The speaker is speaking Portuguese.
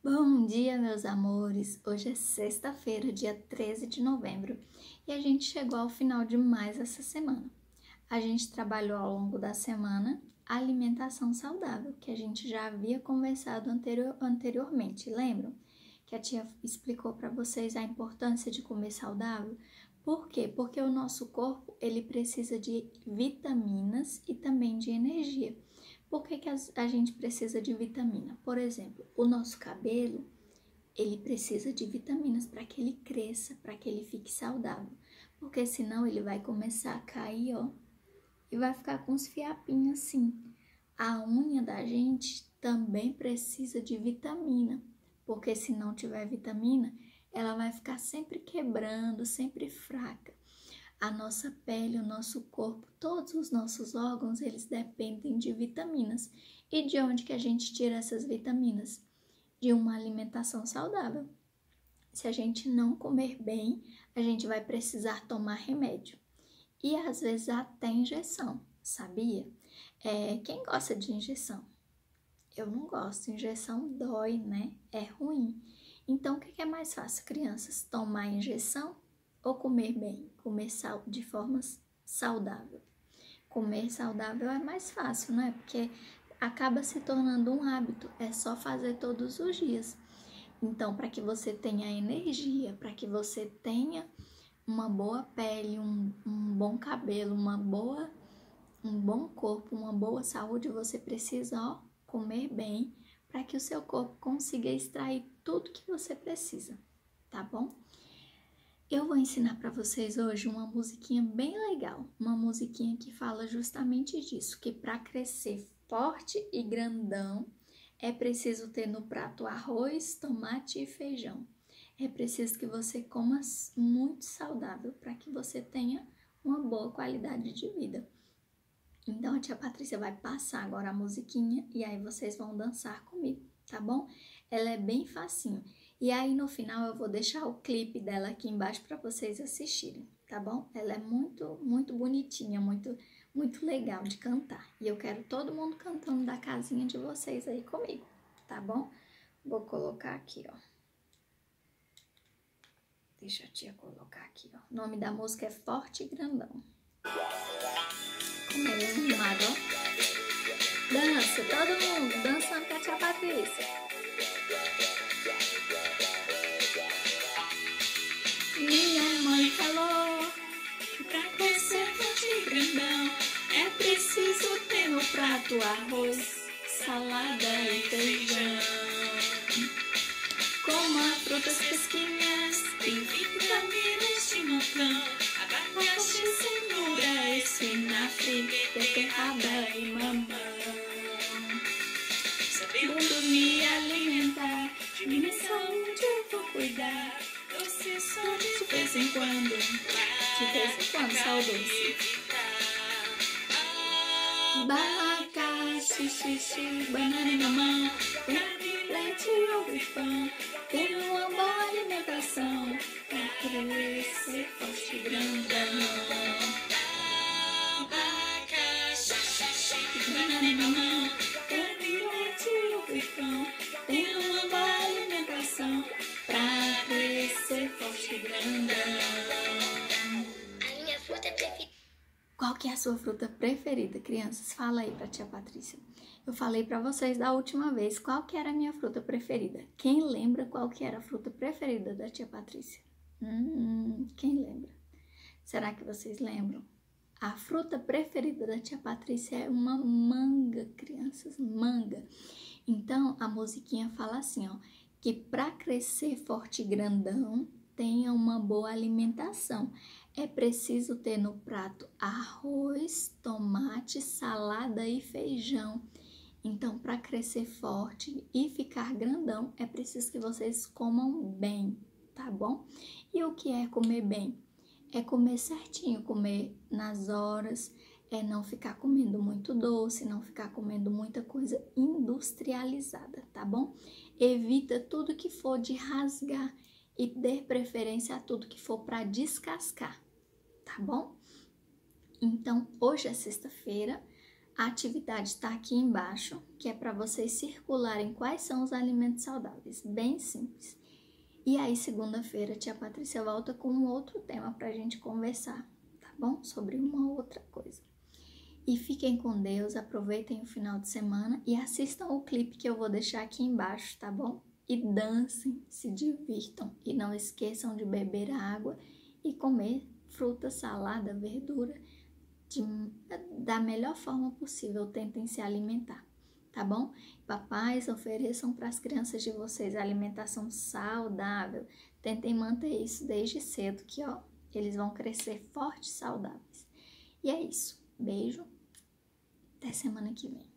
Bom dia, meus amores! Hoje é sexta-feira, dia 13 de novembro, e a gente chegou ao final de mais essa semana. A gente trabalhou ao longo da semana a alimentação saudável, que a gente já havia conversado anteriormente, lembram? Que a tia explicou para vocês a importância de comer saudável. Por quê? Porque o nosso corpo, ele precisa de vitaminas e também de energia. Por que a gente precisa de vitamina? Por exemplo, o nosso cabelo, ele precisa de vitaminas para que ele cresça, para que ele fique saudável. Porque senão ele vai começar a cair, ó, e vai ficar com os fiapinhos assim. A unha da gente também precisa de vitamina, porque se não tiver vitamina, ela vai ficar sempre quebrando, sempre fraca. A nossa pele, o nosso corpo, todos os nossos órgãos, eles dependem de vitaminas. E de onde que a gente tira essas vitaminas? De uma alimentação saudável. Se a gente não comer bem, a gente vai precisar tomar remédio. E às vezes até injeção, sabia? Quem gosta de injeção? Eu não gosto, injeção dói, né? É ruim. Então, o que é mais fácil, crianças? Tomar injeção ou comer bem? Comer de forma saudável. Comer saudável é mais fácil, né? Porque acaba se tornando um hábito, é só fazer todos os dias. Então, para que você tenha energia, para que você tenha uma boa pele, um bom cabelo, um bom corpo, uma boa saúde, você precisa, ó, comer bem para que o seu corpo consiga extrair tudo que você precisa, tá bom? Eu vou ensinar para vocês hoje uma musiquinha bem legal, uma musiquinha que fala justamente disso, que para crescer forte e grandão é preciso ter no prato arroz, tomate e feijão. É preciso que você coma muito saudável para que você tenha uma boa qualidade de vida. Então, a tia Patrícia vai passar agora a musiquinha e aí vocês vão dançar comigo, tá bom? Ela é bem facinho. E aí, no final, eu vou deixar o clipe dela aqui embaixo para vocês assistirem, tá bom? Ela é muito, muito bonitinha, muito legal de cantar. E eu quero todo mundo cantando da casinha de vocês aí comigo, tá bom? Vou colocar aqui, ó. Deixa a tia colocar aqui, ó. O nome da música é Forte e Grandão. Como é animado, ó. Dança, todo mundo dançando com a tia Patrícia. Minha mãe falou que pra crescer forte e grandão é preciso ter no prato arroz, salada e feijão. Coma frutas fresquinhas e vitaminas de montão, abacaxi, cenoura, espinafre, beterraba e mamão. Sabendo me alimentar, de minha saúde eu vou cuidar. Doce só de vez em quando, só o doce. Abacaxi, xixi, banana e mamão, leite, ovo e pão. Ter uma boa alimentação pra crescer forte e grandão. Abacaxi, xixi, banana e mamão, leite, ovo e pão. Ter uma boa alimentação pra crescer forte e grandão. A minha fruta preferida. Qual que é a sua fruta preferida, crianças? Fala aí pra tia Patrícia. Eu falei pra vocês da última vez qual que era a minha fruta preferida. Quem lembra qual que era a fruta preferida da tia Patrícia? Quem lembra? Será que vocês lembram? A fruta preferida da tia Patrícia é uma manga, crianças, manga. Então, a musiquinha fala assim, ó, que para crescer forte e grandão, tenha uma boa alimentação. É preciso ter no prato arroz, tomate, salada e feijão. Então, para crescer forte e ficar grandão, é preciso que vocês comam bem, tá bom? E o que é comer bem? É comer certinho, comer nas horas, é não ficar comendo muito doce, não ficar comendo muita coisa industrializada, tá bom? Evita tudo que for de rasgar e dê preferência a tudo que for para descascar, tá bom? Então, hoje é sexta-feira, A atividade está aqui embaixo, que é para vocês circularem quais são os alimentos saudáveis, bem simples. E aí, segunda-feira, tia Patrícia volta com um outro tema para a gente conversar, tá bom? Sobre uma outra coisa. E fiquem com Deus, aproveitem o final de semana e assistam o clipe que eu vou deixar aqui embaixo, tá bom? E dancem, se divirtam e não esqueçam de beber água e comer fruta, salada, verdura da melhor forma possível. Tentem se alimentar, tá bom? Papais, ofereçam para as crianças de vocês alimentação saudável. Tentem manter isso desde cedo, que ó, eles vão crescer fortes e saudáveis. E é isso. Beijo. Até semana que vem.